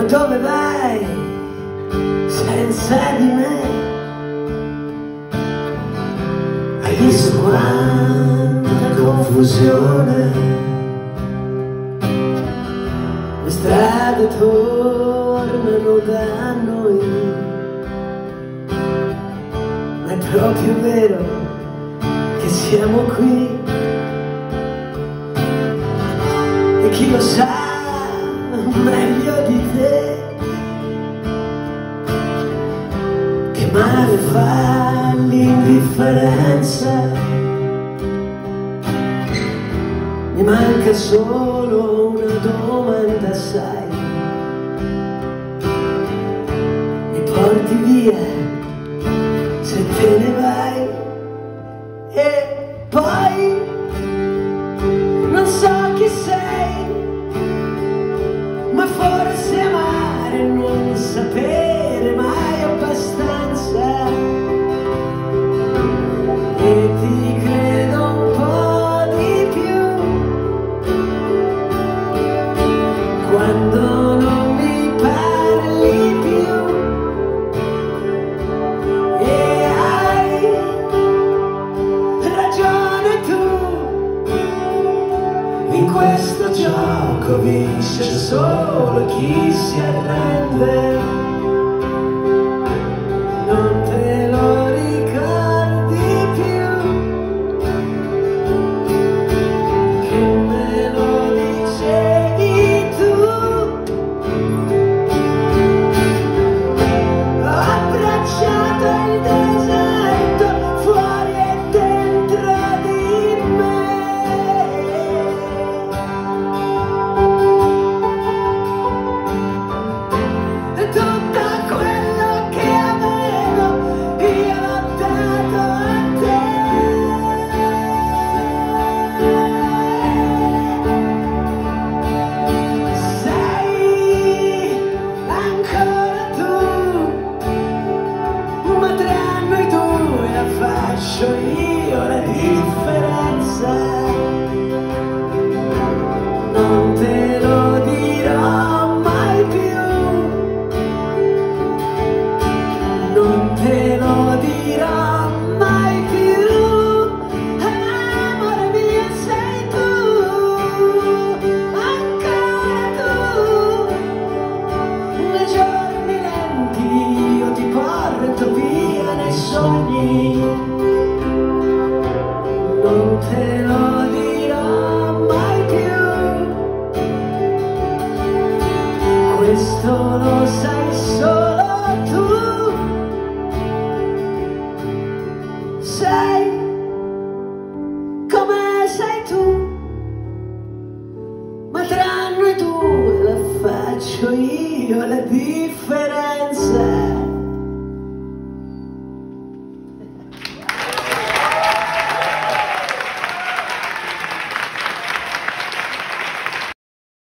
dove vai senza di me? Hai visto quanta confusione? Le strade tornano da noi, ma è proprio vero che siamo qui. E chi lo sa meglio di te, che male fa l'indifferenza. Mi manca solo una domanda, sai, mi porti via se te ne vai? E poi non so chi sei, ma forse amare non sapere mai abbastanza. E ti credo un po' di più quando non mi parli più. E hai ragione tu, in questo gioco vince solo chi si arrende. Non te lo ricordi più, che me lo dicevi tu. Ho abbracciato il deserto fuori e dentro di me. E tutto quello che avevo io l'ho dato a te. Sei ancora tu, ma tra noi due la faccio io la differenza. Non te lo dirò mai più, non te lo dirò mai più. Amore mio sei tu, ancora tu. Nei giorni lenti io ti porto via nei sogni. Non te lo dirò mai più, questo lo sai solo tu. Sei come sei tu, ma tra noi due la faccio io la differenza.